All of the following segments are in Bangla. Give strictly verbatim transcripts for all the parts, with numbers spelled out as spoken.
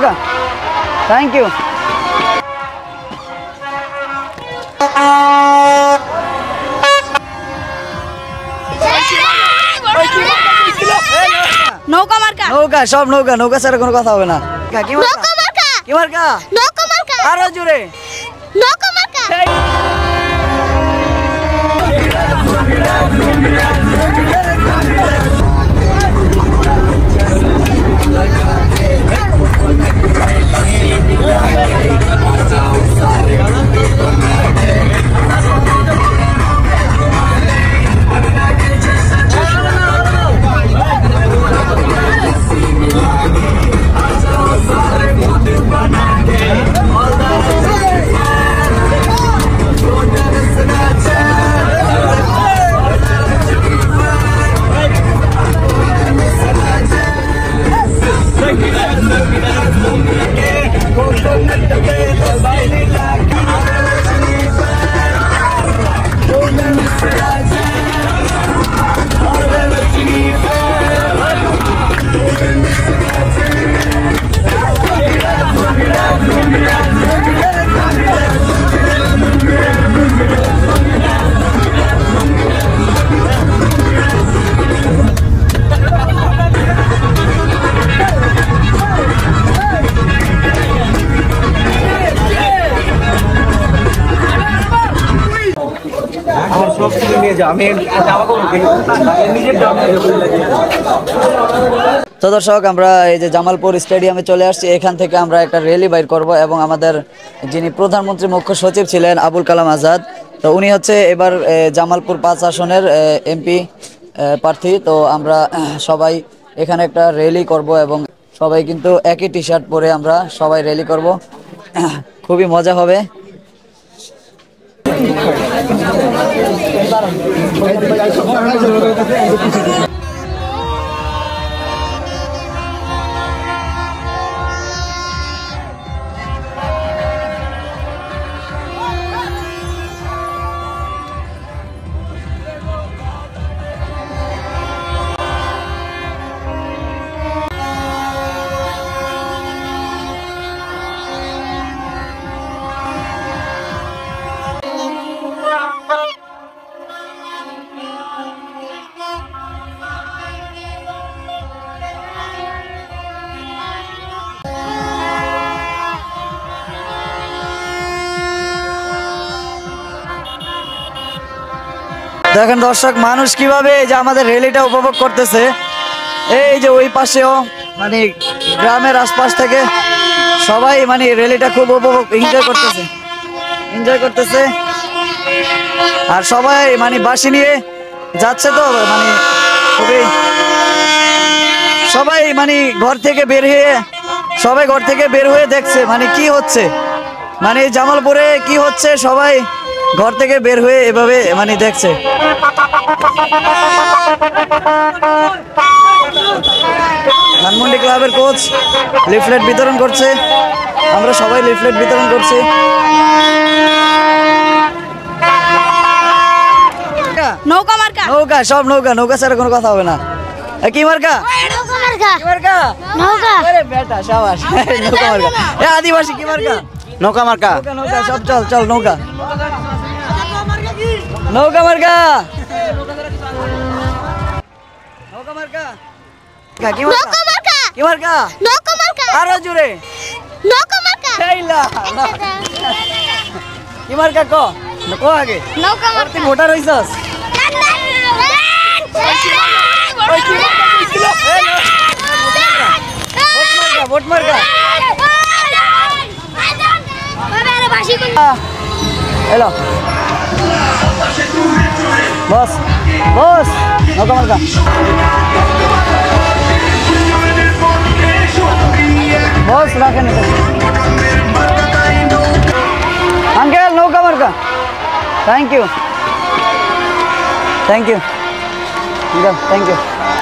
মার্কা থ্যাংক ইউ নৌকা মার্কা নৌকা সব নৌকা নৌকা ছাড়া কোনো কথা হবে না কি মার্কা কি মার্কা নৌকা মার্কা আরো জোরে নৌকা মার্কা তো দর্শক আমরা এই যে জামালপুর স্টেডিয়ামে চলে আসছি এখান থেকে আমরা একটা র্যালি বাইর করব এবং আমাদের যিনি প্রধানমন্ত্রী মুখ্য সচিব ছিলেন আবুল কালাম আজাদ তো উনি হচ্ছে এবার জামালপুর পাঁচ আসনের এমপি প্রার্থী তো আমরা সবাই এখানে একটা র্যালি করব এবং সবাই কিন্তু একই টি শার্ট পরে আমরা সবাই র্যালি করব খুবই মজা হবে দেখেন দর্শক মানুষ কিভাবে এই যে আমাদের র্যালিটা উপভোগ করতেছে এই যে ওই পাশেও মানে গ্রামের আশপাশ থেকে সবাই মানে র্যালিটা খুব উপভোগ এনজয় করতেছে এনজয় করতেছে আর সবাই মানে বাঁশি নিয়ে যাচ্ছে তো মানে খুবই সবাই মানে ঘর থেকে বের হয়ে সবাই ঘর থেকে বের হয়ে দেখছে মানে কি হচ্ছে মানে জামালপুরে কি হচ্ছে সবাই ঘর থেকে বের হয়ে এভাবে মানে দেখছে ধানমন্ডি ক্লাবের কোচ লিফলেট বিতরণ করছে আমরা সবাই লিফলেট বিতরণ করছি নৌকা মার্কা নৌকা সব নৌকা নৌকা ছাড়া কোনো কথা হবে না কি মার্কা নৌকা মার্কা কি মার্কা নৌকা আরে বেটা শাবাশ নৌকা মার্কা এ আদিবাসী কি মার্কা নৌকা মার্কা নৌকা নৌকা সব চল চল নৌকা নৌকা মার্কা নৌকা মার্কা কি মার্কা কি মার্কা নৌকা মার্কা আরো জোরে নৌকা মার্কা এইলা কি মার্কা কো কো আগে নৌকা মার্কা তুই ভোটার হইছস ওই কি মার্কা কইছিল ভোট মার্কা বাবা আরে বাসি কোন এলো বস বস নৌকা মার্কা বস রাখেন আঙ্কেল নৌকা মার্কা thank you thank you thank you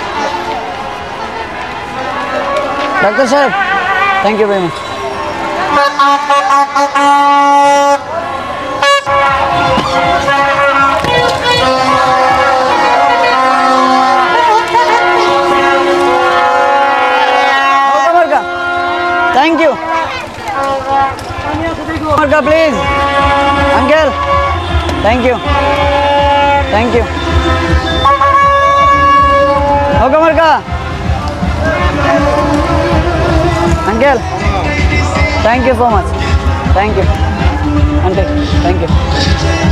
doctor সাহেব thank you very much Thank you. মার্কা please uncle, thank you thank you. নৌকা মার্কা uncle, thank you so much, thank you aunty, thank you.